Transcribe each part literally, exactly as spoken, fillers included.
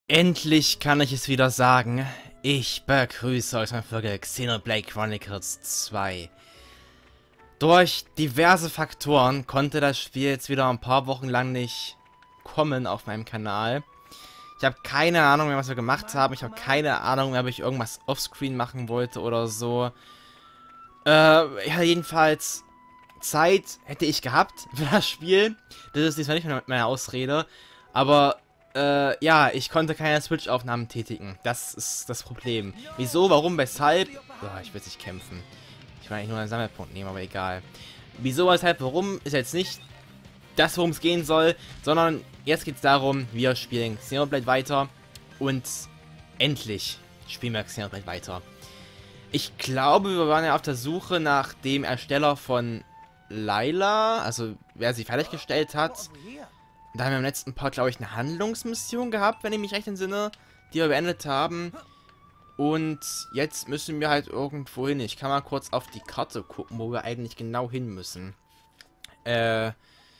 Endlich kann ich es wieder sagen. Ich begrüße euch in Folge Xenoblade Chronicles zwei. Durch diverse Faktoren konnte das Spiel jetzt wieder ein paar Wochen lang nicht kommen auf meinem Kanal. Ich habe keine Ahnung mehr, was wir gemacht haben. Ich habe keine Ahnung mehr, ob ich irgendwas offscreen machen wollte oder so. Äh, ja, jedenfalls Zeit hätte ich gehabt für das Spiel. Das ist diesmal nicht mehr meine Ausrede. Aber Äh, ja, ich konnte keine Switch-Aufnahmen tätigen. Das ist das Problem. Wieso, warum, weshalb? Oh, ich will nicht kämpfen. Ich will eigentlich nur einen Sammelpunkt nehmen, aber egal. Wieso, weshalb, warum, ist jetzt nicht das, worum es gehen soll, sondern jetzt geht es darum, wir spielen Xenoblade weiter und endlich spielen wir Xenoblade weiter. Ich glaube, wir waren ja auf der Suche nach dem Ersteller von Layla, also wer sie fertiggestellt hat. Da haben wir im letzten Part, glaube ich, eine Handlungsmission gehabt, wenn ich mich recht entsinne, die wir beendet haben. Und jetzt müssen wir halt irgendwo hin. Ich kann mal kurz auf die Karte gucken, wo wir eigentlich genau hin müssen. Äh.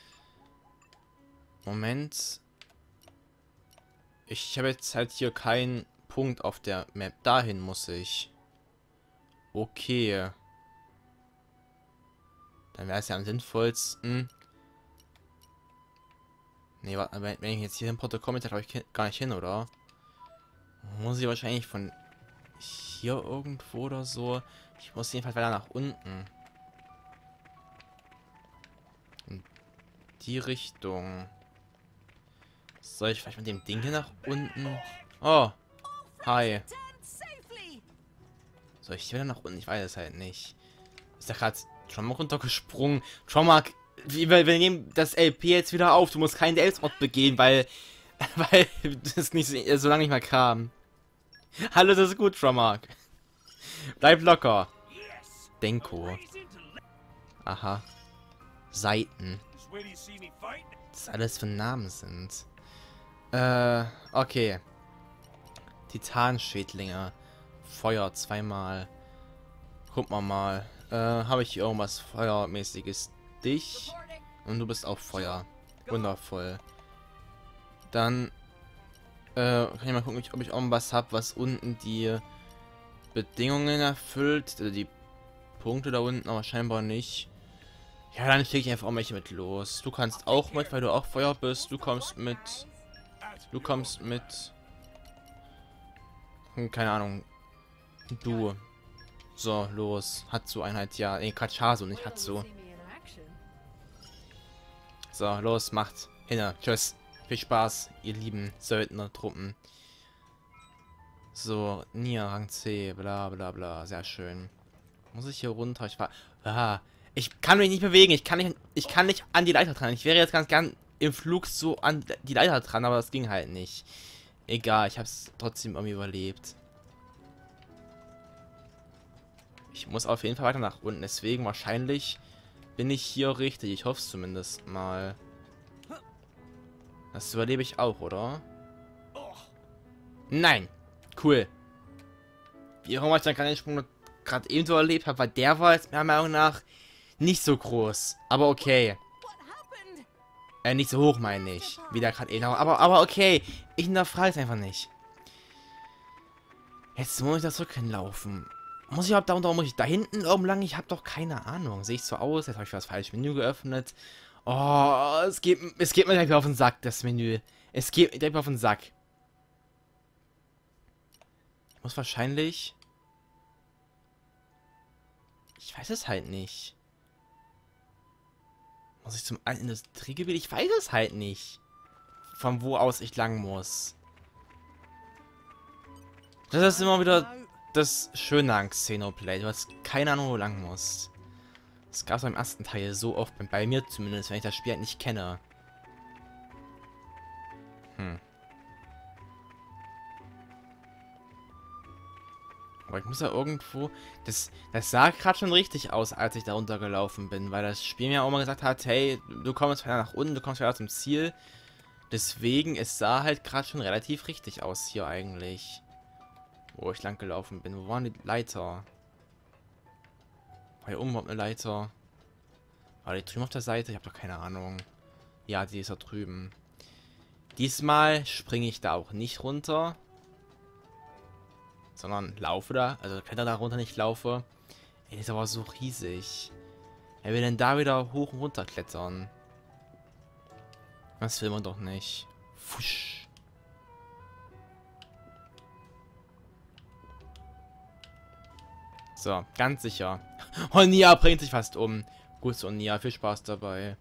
Moment. Ich habe jetzt halt hier keinen Punkt auf der Map. Dahin muss ich. Okay. Dann wäre es ja am sinnvollsten. Nee, warte, wenn ich jetzt hier im Protokoll mit, glaube ich gar nicht hin, oder? Muss ich wahrscheinlich von hier irgendwo oder so. Ich muss jedenfalls weiter nach unten. In die Richtung. Soll ich vielleicht mit dem Ding hier nach unten? Oh, hi. Soll ich hier wieder nach unten? Ich weiß es halt nicht. Ist da gerade Trommark runtergesprungen? Trommark, wir, wir nehmen das L P jetzt wieder auf. Du musst keinen Selbstmord begehen, weil weil das nicht so, so lange nicht mehr kam. Hallo, das ist gut, Trommark. Bleib locker. Denko. Aha. Seiten. Das alles für Namen sind. Äh, okay. Titanschädlinge. Feuer zweimal. Guck mal mal. Äh, habe ich hier irgendwas Feuermäßiges? Dich. Und du bist auch Feuer. Wundervoll. Dann äh, kann ich mal gucken, ob ich irgendwas habe, was unten die Bedingungen erfüllt. Also die Punkte da unten, aber scheinbar nicht. Ja, dann schicke ich einfach auch welche mit los. Du kannst auch mit, weil du auch Feuer bist. Du kommst mit. Du kommst mit. Hm, keine Ahnung. Du. So, los. Hatsu Einheit, ja. Nee, Kachasu, nicht Hatsu. So, los, macht. Hinne. Tschüss. Viel Spaß, ihr lieben Söldner-Truppen. So, Nia, Rang C, bla bla bla. Sehr schön. Muss ich hier runter? Ich war. Ah, ich kann mich nicht bewegen. Ich kann nicht. Ich kann nicht an die Leiter dran. Ich wäre jetzt ganz gern im Flug so an die Leiter dran, aber das ging halt nicht. Egal, ich habe es trotzdem irgendwie überlebt. Ich muss auf jeden Fall weiter nach unten. Deswegen wahrscheinlich bin ich hier richtig. Ich hoffe es zumindest mal. Das überlebe ich auch, oder? Nein. Cool. Wie auch immer ich dann gerade den Sprung gerade eben so erlebt habe, weil der war jetzt meiner Meinung nach nicht so groß. Aber okay. Äh, nicht so hoch, meine ich. Wie der gerade eben. Aber, aber okay. Ich hinterfrage es einfach nicht. Jetzt muss ich da zurück hinlaufen. Muss ich überhaupt da unter, muss ich da hinten oben lang? Ich habe doch keine Ahnung. Sehe ich so aus? Jetzt habe ich das falsche Menü geöffnet. Oh, es geht, es geht mir gleich auf den Sack, das Menü. Es geht mir gleich auf den Sack. Ich muss wahrscheinlich... Ich weiß es halt nicht. Muss ich zum Industriegebiet? Ich weiß es halt nicht. Von wo aus ich lang muss. Das ist immer wieder das Schöne an Xenoblade. Du hast keine Ahnung, wo du lang musst. Das gab es beim ersten Teil so oft, bei mir zumindest, wenn ich das Spiel halt nicht kenne. Hm. Aber ich muss ja irgendwo... Das, das sah gerade schon richtig aus, als ich da runtergelaufen bin, weil das Spiel mir auch mal gesagt hat, hey, du kommst weiter nach unten, du kommst weiter zum Ziel. Deswegen, es sah halt gerade schon relativ richtig aus hier eigentlich. Wo ich lang gelaufen bin. Wo waren die Leiter? War hier oben überhaupt eine Leiter? War die drüben auf der Seite? Ich habe doch keine Ahnung. Ja, die ist da drüben. Diesmal springe ich da auch nicht runter. Sondern laufe da. Also kletter da runter, nicht laufe. Ey, das ist aber so riesig. Wer will denn da wieder hoch und runter klettern? Das will man doch nicht. Fusch. So, ganz sicher. Oh, Nia bringt sich fast um. Gut so, Nia, viel Spaß dabei.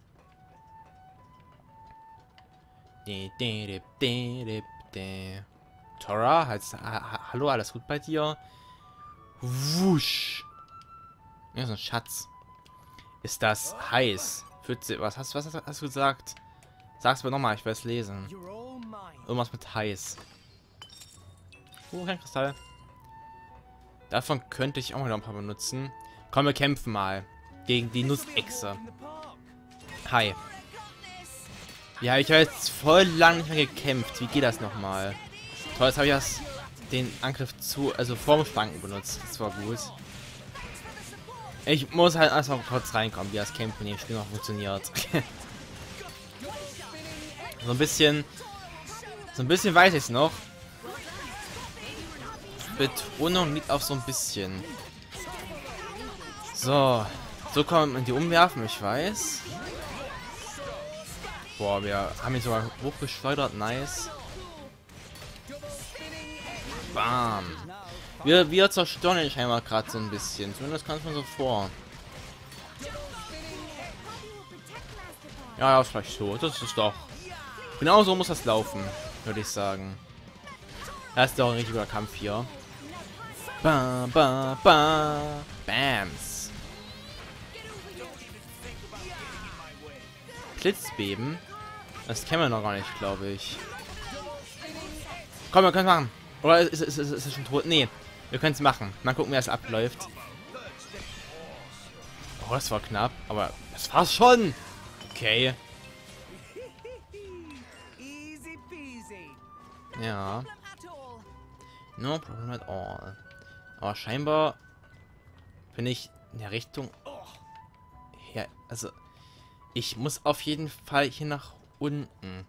Tora, ha ha hallo, alles gut bei dir? Wusch. Ja, so ein Schatz. Ist das heiß? Was hast, was hast du gesagt? Sag's mir nochmal, ich will es lesen. Irgendwas mit heiß. Oh, kein Kristall. Davon könnte ich auch noch ein paar benutzen. Komm, wir kämpfen mal. Gegen die Nussechse. Hi. Ja, ich habe jetzt voll lang nicht mehr gekämpft. Wie geht das nochmal? Toll, jetzt habe ich erst den Angriff zu, also vorm Schwanken benutzt. Das war gut. Ich muss halt erstmal kurz reinkommen, wie das Kämpfen in dem Spiel noch funktioniert. So ein bisschen. So ein bisschen weiß ich es noch. Betonung liegt auf so ein bisschen. So. So kann man die umwerfen, ich weiß. Boah, wir haben ihn sogar hochgeschleudert. Nice. Bam. Wir, wir zerstören den scheinbar gerade so ein bisschen. Zumindest kommt man so vor. Ja, ja, ist vielleicht so. Das ist doch. Genau so muss das laufen, würde ich sagen. Das ist doch ein richtiger Kampf hier. Ba, ba, ba. Bams. Blitzbeben. Das kennen wir noch gar nicht, glaube ich. Komm, wir können es machen. Oder ist, ist, ist, ist es schon tot? Nee, wir können es machen. Mal gucken, wie das abläuft. Oh, das war knapp. Aber das war's schon. Okay. Ja. No problem at all. Aber scheinbar bin ich in der Richtung. Ja, also ich muss auf jeden Fall hier nach unten.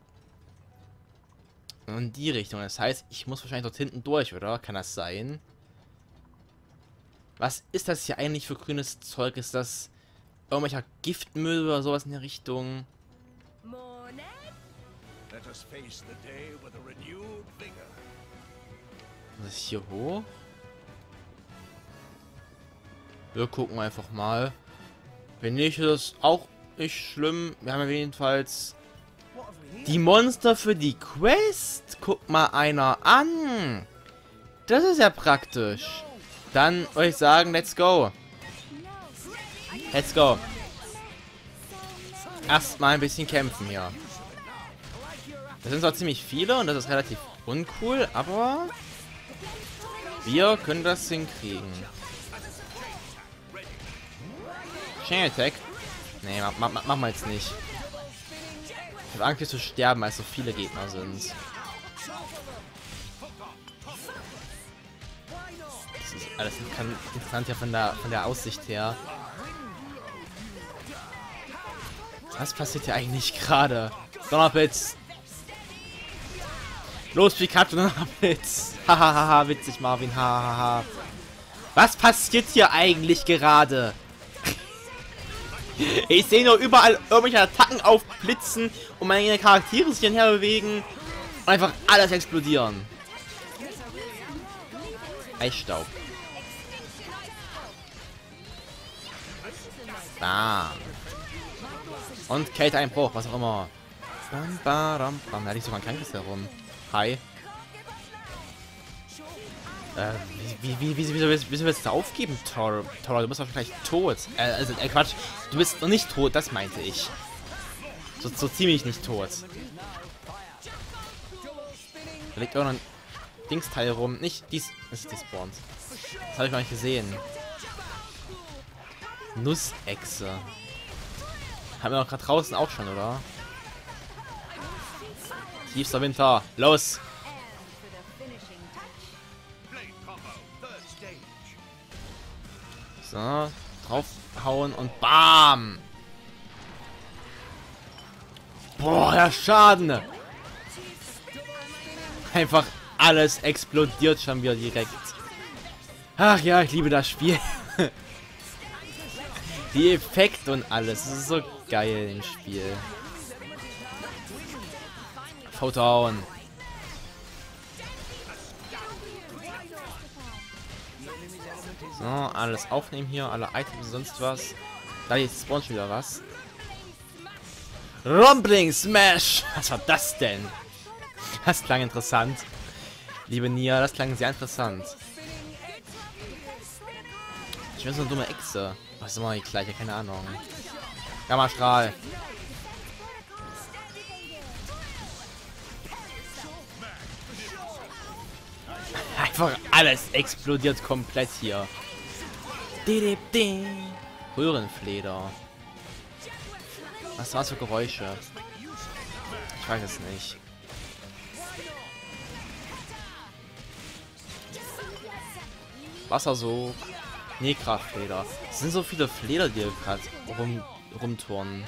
In die Richtung. Das heißt, ich muss wahrscheinlich dort hinten durch, oder? Kann das sein? Was ist das hier eigentlich für grünes Zeug? Ist das irgendwelcher Giftmüll oder sowas in der Richtung? Was ist hier hoch? Wir gucken einfach mal. Wenn nicht, ist das auch nicht schlimm. Wir haben ja jedenfalls die Monster für die Quest. Guck mal einer an. Das ist ja praktisch. Dann würde ich sagen, let's go. Let's go. Erstmal ein bisschen kämpfen hier. Das sind zwar ziemlich viele und das ist relativ uncool, aber wir können das hinkriegen. Chain Attack. Nee, ma ma machen wir jetzt nicht. Ich habe Angst, hier zu sterben, weil so viele Gegner sind. Das ist alles interessant ja von der, von der Aussicht her. Was passiert hier eigentlich gerade? Donnerblitz! Los, Pikachu, Donnerblitz! Hahaha, witzig, Marvin, hahaha. Was passiert hier eigentlich gerade? Ich sehe nur überall irgendwelche Attacken aufblitzen und meine Charaktere sich hierher bewegen und einfach alles explodieren. Eisstaub. Bam. Und Kälteeinbruch, was auch immer. Bam, bam, bam. Da liegt sogar ein Krankes herum. Hi. Äh, wie, wie, wie, wieso willst, wieso willst du aufgeben, Tora? Tora, du bist doch gleich tot. Äh, also, äh, Quatsch. Du bist noch nicht tot, das meinte ich. So, so ziemlich nicht tot. Da liegt auch noch ein Dingsteil rum. Nicht dies. Das ist despawned. Das habe ich noch nicht gesehen. Nussechse. Haben wir doch gerade draußen auch schon, oder? Tiefster Winter. Los! So, draufhauen und BAM! Boah, der Schaden! Einfach alles explodiert schon wieder direkt. Ach ja, ich liebe das Spiel. Die Effekte und alles. Das ist so geil im Spiel. V-Town. So, alles aufnehmen hier. Alle Items und sonst was. Da jetzt spawnt schon wieder was. Rumbling Smash! Was war das denn? Das klang interessant. Liebe Nia, das klang sehr interessant. Ich bin so eine dumme Echse. Was ist immer die gleiche? Keine Ahnung. Gammastrahl. Einfach alles explodiert komplett hier. Röhrenfleder. Was war's für Geräusche? Ich weiß es nicht. Wassersog. Negrafleder. Es sind so viele Fleder, die gerade rum, rumturnen.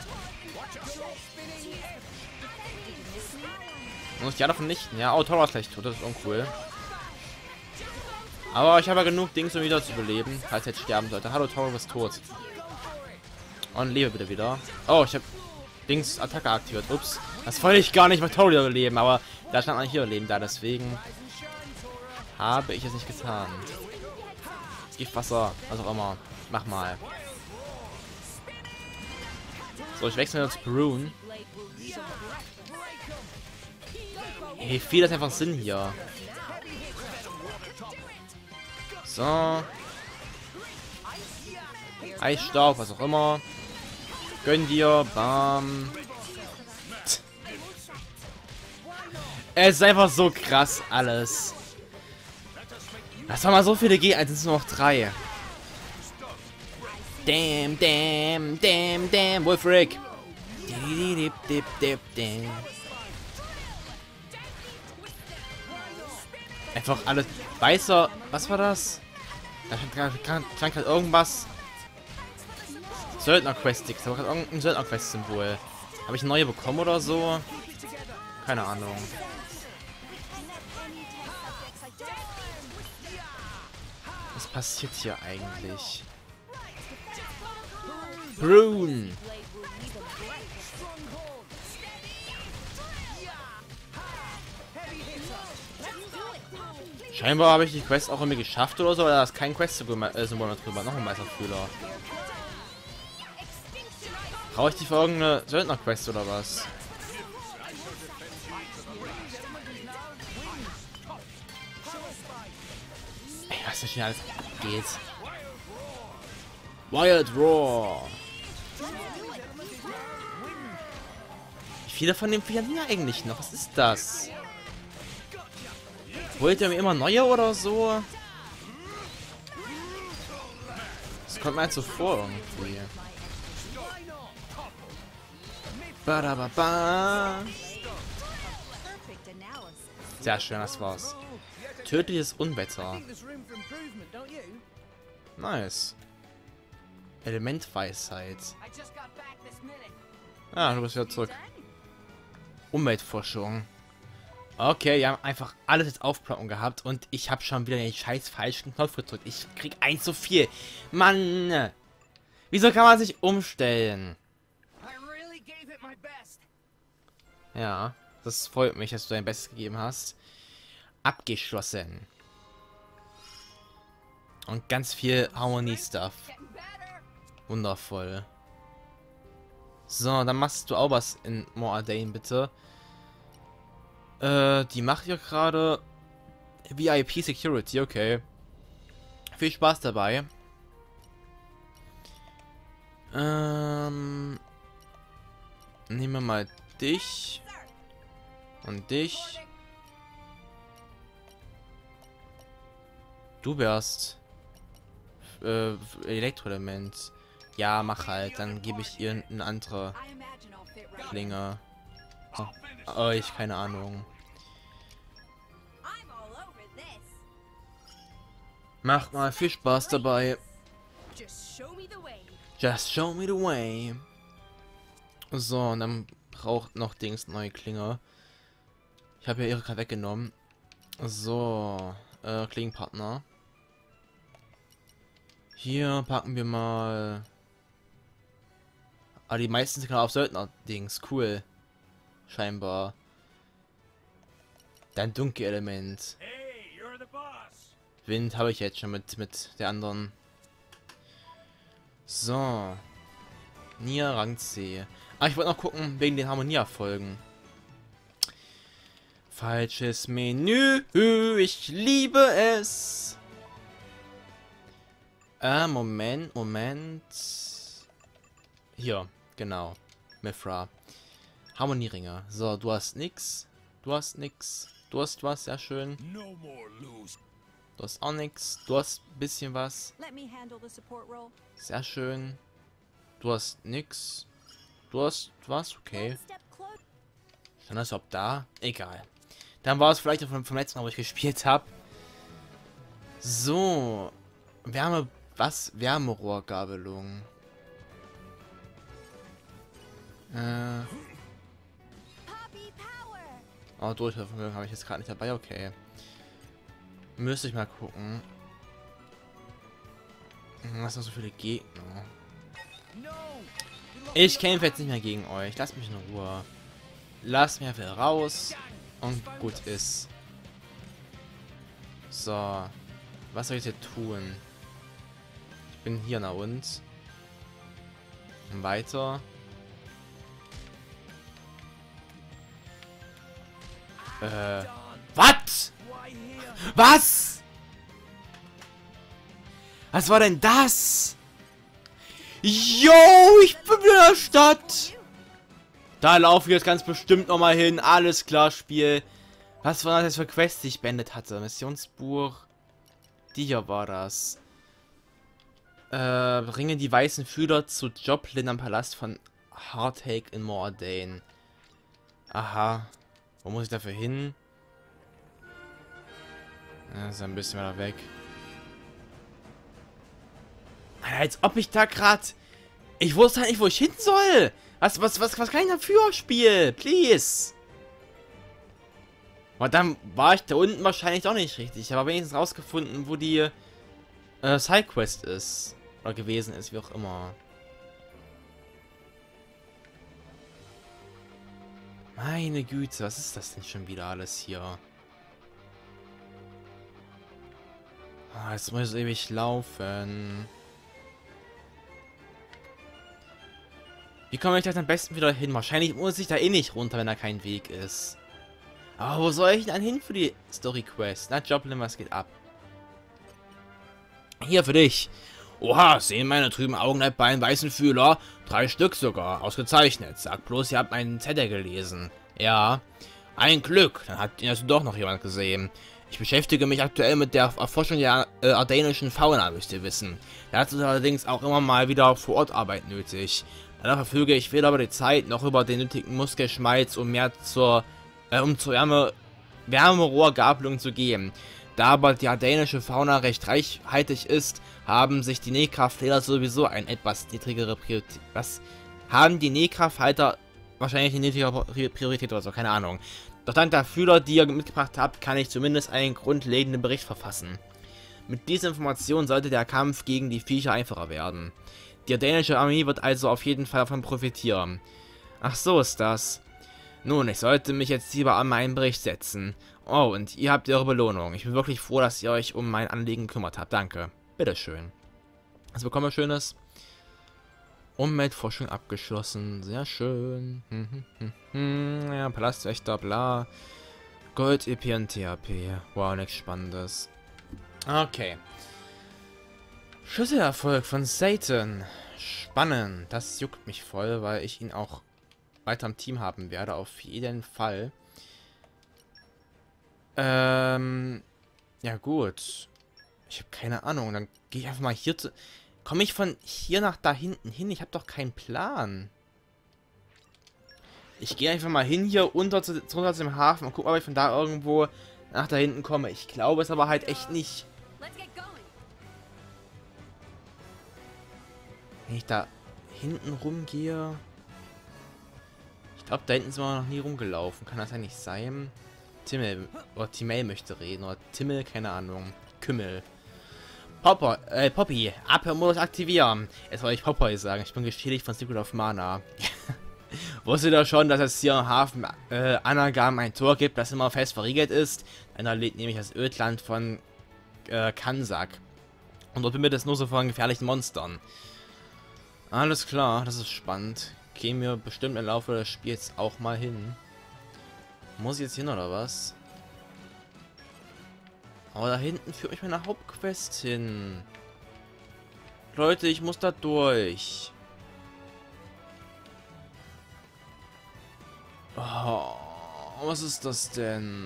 Muss ich ja davon nicht. Ja, oh, Tora ist gleich tot. Das ist uncool. Aber ich habe ja genug Dings, um wieder zu beleben, falls er jetzt sterben sollte. Hallo, Tora ist tot. Und lebe bitte wieder. Oh, ich habe Dings Attacke aktiviert. Ups. Das wollte ich gar nicht mit Tora wieder beleben, aber da stand man hier leben da, deswegen habe ich es nicht getan. Giftwasser, was auch immer. Mach mal. So, ich wechsle jetzt zu Brune. Hey, viel das einfach Sinn hier. So. Eisstaub, was auch immer. Gönn dir. Bam. Es ist einfach so krass alles. Das waren mal so viele G eins, es sind nur noch drei. Damn, damn, damn, damn, Wolfric. Einfach alles. Weißer, was war das? Da stand gerade irgendwas. Söldner-Quest-Sticks, da war gerade irgendein Söldner-Quest-Symbol. Habe ich neue bekommen oder so? Keine Ahnung. Was passiert hier eigentlich? Brune! Scheinbar habe ich die Quest auch irgendwie geschafft oder so, oder da ist kein Quest-Symbol mehr drüber. Noch ein Meisterfühler. Brauche ich die für irgendeine Söldner-Quest oder was? Ey, was hier schon alles abgeht. Wild Roar. Wie viele von den Viechern hier eigentlich noch? Was ist das? Wollt ihr mir immer neue oder so? Das kommt mir halt so vor irgendwie. Badababa. Sehr schön, das war's. Tödliches Unwetter. Nice. Elementweisheit. Ah, du bist wieder zurück. Umweltforschung. Okay, wir haben einfach alles jetzt aufploppen gehabt und ich habe schon wieder den scheiß falschen Knopf gedrückt. Ich krieg eins zu viel. Mann! Wieso kann man sich umstellen? Ja, das freut mich, dass du dein Bestes gegeben hast. Abgeschlossen. Und ganz viel Harmonie-Stuff. Wundervoll. So, dann machst du auch was in Moradane, bitte. Äh, die macht ja gerade V I P Security, okay. Viel Spaß dabei. Ähm, nehmen wir mal dich. Und dich. Du wärst äh, Elektroelement. Ja, mach halt. Dann gebe ich ihr eine andere Klinge. Oh, oh, ich keine Ahnung. Macht mal viel Spaß dabei. Just show me the way. So, und dann braucht noch Dings neue Klinge. Ich habe ja ihre gerade weggenommen. So, äh, Klingenpartner. Hier packen wir mal... Ah, die meisten sind gerade auf Söldner-Dings. Cool. Scheinbar. Dein Dunkelelement. Wind habe ich jetzt schon mit, mit der anderen. So. Nia Rang C. Ah, ich wollte noch gucken, wegen den Harmonieerfolgen. Falsches Menü. Ich liebe es. Äh, Moment, Moment. Hier, genau. Mithra. Harmonieringer. So, du hast nix. Du hast nix. Du hast was, sehr schön. Du hast auch nix. Du hast ein bisschen was. Sehr schön. Du hast nix. Du hast was, okay. Dann ist ob da. Egal. Dann war es vielleicht vom, vom letzten Mal, wo ich gespielt habe. So. Wärme. Was? Wärmerohrgabelung. Äh. Oh, Durchhaltevermögen habe ich jetzt gerade nicht dabei. Okay. Müsste ich mal gucken. Was noch so viele Gegner. Ich kämpfe jetzt nicht mehr gegen euch. Lasst mich in Ruhe. Lasst mich einfach raus. Und gut ist. So. Was soll ich hier tun? Ich bin hier nach uns. Und weiter. Äh. Was? Was? Was war denn das? Yo, ich bin wieder in der Stadt. Da laufe ich jetzt ganz bestimmt nochmal hin. Alles klar, Spiel. Was war das für Quest, die ich beendet hatte? Missionsbuch. Die hier war das. Äh, bringe die weißen Fühler zu Joplin am Palast von Heartache in Moradane. Aha. Wo muss ich dafür hin? Das ist ein bisschen weiter weg. Als ob ich da gerade... Ich wusste halt nicht, wo ich hin soll. Was, was, was, was kann ich dafür, Spiel? Please. Und dann war ich da unten wahrscheinlich doch nicht richtig. Ich habe wenigstens rausgefunden, wo die äh, Sidequest ist. Oder gewesen ist, wie auch immer. Meine Güte, was ist das denn schon wieder alles hier? Ah, jetzt muss ich ewig laufen. Wie komme ich da am besten wieder hin? Wahrscheinlich muss ich da eh nicht runter, wenn da kein Weg ist. Aber wo soll ich dann hin für die Story Quest? Na, Joplin, was geht ab? Hier für dich. Oha, sehen meine trüben Augen nicht bei einem weißen Fühler? Drei Stück sogar. Ausgezeichnet. Sag bloß, ihr habt meinen Zettel gelesen. Ja. Ein Glück. Dann hat ihn also doch noch jemand gesehen. Ich beschäftige mich aktuell mit der Erforschung der äh, ardenischen Fauna, müsst ihr wissen. Dazu ist allerdings auch immer mal wieder vor Ort Arbeit nötig. Danach verfüge ich weder über die Zeit noch über den nötigen Muskelschmalz, um mehr zur, äh, um zur Wärme, Wärmerohrgabelung zu gehen. Da aber die ardenische Fauna recht reichhaltig ist, haben sich die Nekraftleder sowieso ein etwas niedrigere Priorität. Was? Haben die Nekrafhalter wahrscheinlich eine niedrigere Priorität oder so, keine Ahnung. Doch dank der Fühler, die ihr mitgebracht habt, kann ich zumindest einen grundlegenden Bericht verfassen. Mit dieser Information sollte der Kampf gegen die Viecher einfacher werden. Die ardenische Armee wird also auf jeden Fall davon profitieren. Ach so ist das. Nun, ich sollte mich jetzt lieber an meinen Bericht setzen. Oh, und ihr habt eure Belohnung. Ich bin wirklich froh, dass ihr euch um mein Anliegen gekümmert habt. Danke. Bitteschön. Was bekommen wir Schönes? Umweltforschung abgeschlossen. Sehr schön. Hm, hm, hm, hm. Ja, Palastwächter, bla. Gold, E P und T H P. Wow, nichts Spannendes. Okay. Schlüsselerfolg von Satan. Spannend. Das juckt mich voll, weil ich ihn auch weiter im Team haben werde. Auf jeden Fall. Ähm. Ja, gut. Ich habe keine Ahnung. Dann gehe ich einfach mal hier zu... Komme ich von hier nach da hinten hin? Ich habe doch keinen Plan. Ich gehe einfach mal hin hier unter zu, runter zum Hafen und gucke, ob ich von da irgendwo nach da hinten komme. Ich glaube es aber halt echt nicht. Wenn ich da hinten rumgehe... Ich glaube, da hinten sind wir noch nie rumgelaufen. Kann das ja nicht sein? Timmel, oder Timmel möchte reden, oder Timmel, keine Ahnung. Kümmel. Popper, äh, Poppy, Abhörmodus aktivieren. Jetzt wollte ich Popper sagen, ich bin geschädigt von Secret of Mana. Wusstet ihr schon, dass es hier im Hafen äh, Anagam ein Tor gibt, das immer fest verriegelt ist? Einer lädt nämlich das Ödland von äh, Kansak. Und dort bindet es nur so von gefährlichen Monstern. Alles klar, das ist spannend. Gehen wir bestimmt im Laufe des Spiels auch mal hin. Muss ich jetzt hin oder was? Aber da hinten führt mich meine Hauptquest hin. Leute, ich muss da durch. Oh, was ist das denn?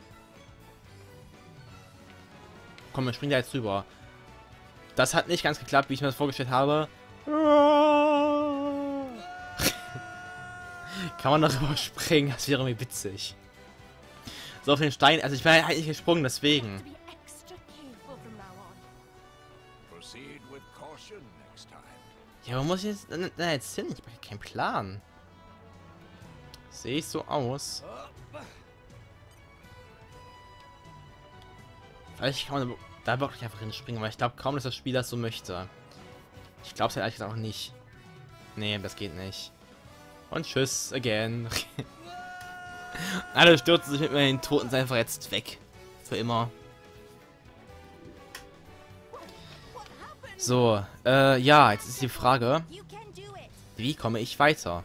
Komm, wir springen da jetzt rüber. Das hat nicht ganz geklappt, wie ich mir das vorgestellt habe. Kann man darüber springen? Das wäre mir witzig. So auf den Stein. Also ich bin halt nicht gesprungen, deswegen. Ja, wo muss ich jetzt, na, jetzt hin? Ich habe keinen Plan. Sehe ich so aus? Vielleicht kann man da wirklich einfach hinspringen, weil ich glaube kaum, dass das Spiel das so möchte. Ich glaube es ja eigentlich auch nicht. Nee, das geht nicht. Und tschüss, again. Alle stürzen sich mit mir den Toten einfach jetzt weg. Für immer. So, äh, ja, jetzt ist die Frage, wie komme ich weiter?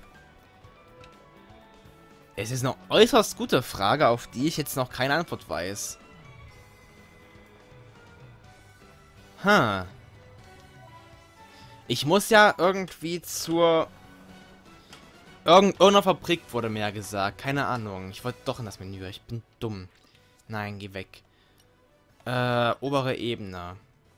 Es ist eine äußerst gute Frage, auf die ich jetzt noch keine Antwort weiß. Hm. Ich muss ja irgendwie zur... Irgend irgendeiner Fabrik wurde mir ja gesagt. Keine Ahnung. Ich wollte doch in das Menü. Ich bin dumm. Nein, geh weg. Äh, obere Ebene.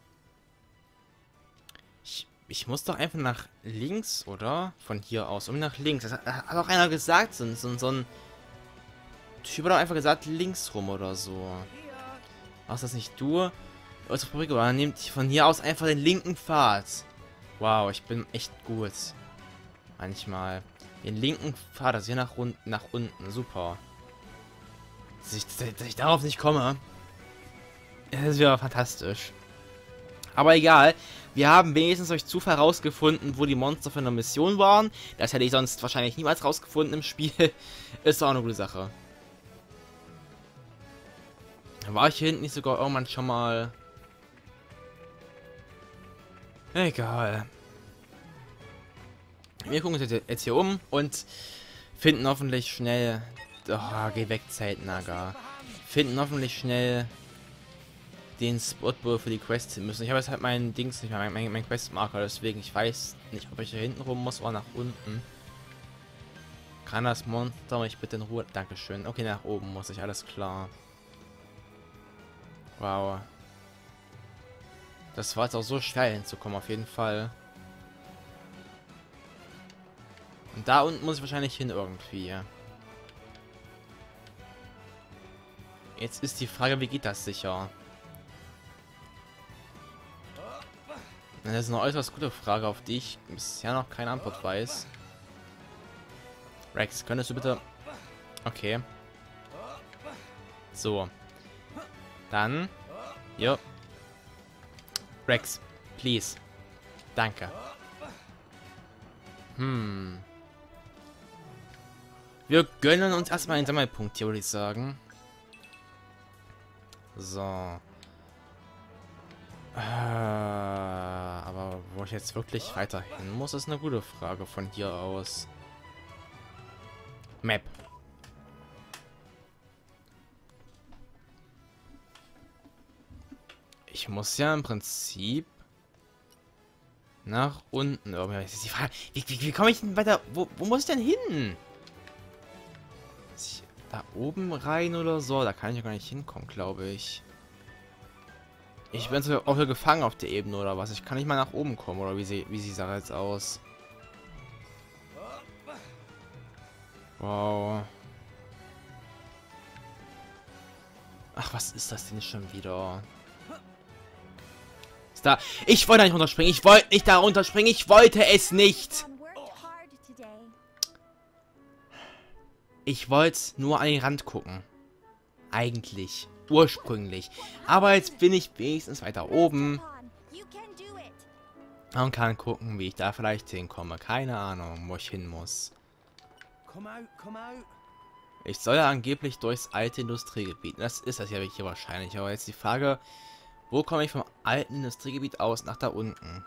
Ich, ich muss doch einfach nach links, oder? Von hier aus. Um nach links. Das hat, hat auch einer gesagt. So, so, so ein Typ hat doch einfach gesagt, links rum oder so. Machst das nicht du? Unsere Fabrik, oder nehmt von hier aus einfach den linken Pfad. Wow, ich bin echt gut. Manchmal. Den linken Pfad, also hier nach, nach unten. Super. Dass ich, dass ich darauf nicht komme. Das wäre fantastisch. Aber egal. Wir haben wenigstens durch Zufall rausgefunden, wo die Monster von der Mission waren. Das hätte ich sonst wahrscheinlich niemals rausgefunden im Spiel. Ist auch eine gute Sache. War ich hier hinten nicht sogar irgendwann schon mal... Egal. Wir gucken uns jetzt hier um und finden hoffentlich schnell... Oh, geh weg, Zeltnager. Finden hoffentlich schnell den Spot, wo wir für die Quest hin müssen. Ich habe jetzt halt meinen Dings nicht mehr, mein, mein, mein Questmarker, deswegen ich weiß nicht, ob ich hier hinten rum muss oder nach unten. Kann das Monster mich bitte in Ruhe... Dankeschön. Okay, nach oben muss ich, alles klar. Wow. Das war jetzt auch so schwer hinzukommen, auf jeden Fall. Und da unten muss ich wahrscheinlich hin irgendwie. Jetzt ist die Frage, wie geht das sicher? Das ist eine äußerst gute Frage, auf die ich bisher noch keine Antwort weiß. Rex, könntest du bitte... Okay. So. Dann... Jo. Rex, please. Danke. Hm. Wir gönnen uns erstmal einen Sammelpunkt hier, würde ich sagen. So. Äh, aber wo ich jetzt wirklich weiterhin muss, ist eine gute Frage von hier aus. Map. Ich muss ja im Prinzip nach unten. Irgendwie ist die Frage, wie, wie, wie komme ich denn weiter? Wo, wo muss ich denn hin? Da oben rein oder so? Da kann ich ja gar nicht hinkommen, glaube ich. Ich bin so auch hier gefangen auf der Ebene oder was? Ich kann nicht mal nach oben kommen, oder wie sie, wie sieht das jetzt aus? Wow. Ach, was ist das denn schon wieder? Ist da? Ich wollte nicht runterspringen. Ich wollte nicht da runterspringen. Ich wollte es nicht. Ich wollte nur an den Rand gucken. Eigentlich. Ursprünglich. Aber jetzt bin ich wenigstens weiter oben. Und kann gucken, wie ich da vielleicht hinkomme. Keine Ahnung, wo ich hin muss. Ich soll ja angeblich durchs alte Industriegebiet. Das ist das ja hier wahrscheinlich. Aber jetzt die Frage, wo komme ich vom alten Industriegebiet aus nach da unten?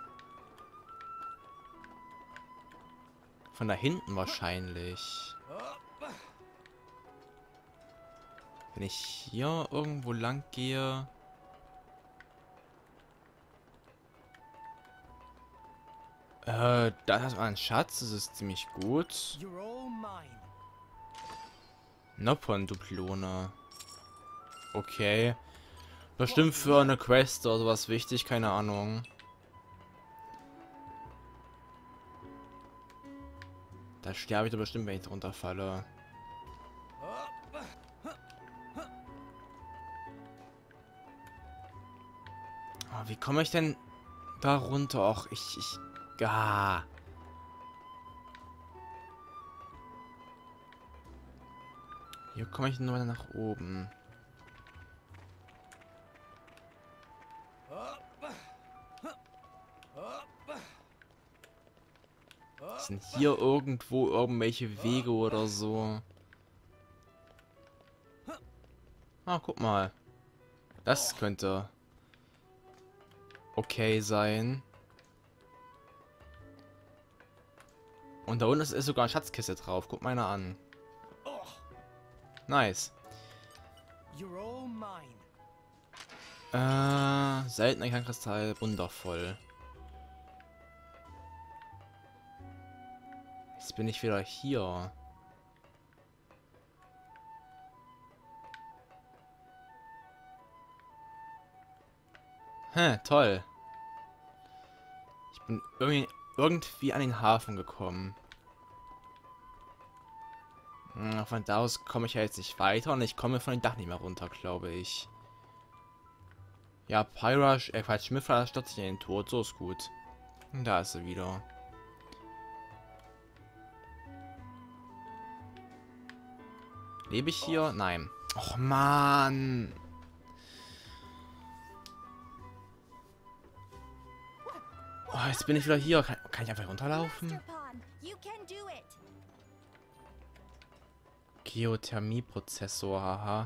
Von da hinten wahrscheinlich. Wenn ich hier irgendwo lang gehe... Äh, da ist ein Schatz, das ist ziemlich gut. Noppon-Duplone. Okay. Bestimmt für eine Quest oder sowas wichtig, keine Ahnung. Da sterbe ich doch bestimmt, wenn ich drunter falle. Oh, wie komme ich denn da runter? Och, ich, ich... Ah. Hier komme ich nur nach oben. Sind hier irgendwo irgendwelche Wege oder so? Ah, guck mal. Das könnte okay sein. Und da unten ist sogar eine Schatzkiste drauf. Guck mal einer an. Nice. Äh, seltener Kernkristall, wundervoll. Jetzt bin ich wieder hier. Hä, toll. Ich bin irgendwie, irgendwie an den Hafen gekommen. Hm, von da aus komme ich ja jetzt nicht weiter und ich komme von dem Dach nicht mehr runter, glaube ich. Ja, Pyrush, äh Quatsch, Schmiffer stürzt sich in den Tod, so ist gut. Und da ist sie wieder. Lebe ich hier? Nein. Och, Mann. Oh, jetzt bin ich wieder hier. Kann, kann ich einfach runterlaufen? Geothermieprozessor, haha.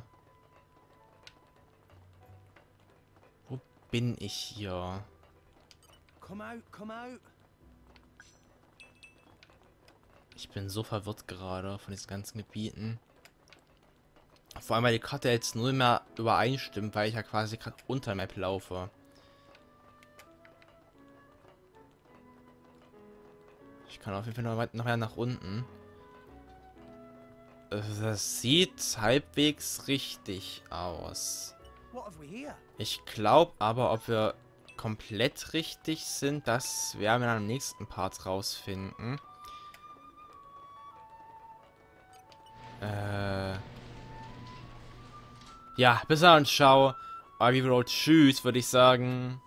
Wo bin ich hier? Ich bin so verwirrt gerade von diesen ganzen Gebieten. Vor allem, weil die Karte jetzt null mehr übereinstimmt, weil ich ja quasi gerade unter Map laufe. Ich kann auf jeden Fall noch weit nachher nach unten. Das sieht halbwegs richtig aus. Ich glaube aber, ob wir komplett richtig sind, das werden wir dann im nächsten Part rausfinden. Äh... Ja, bis dann, ciao. Ivy Road, tschüss, würde ich sagen.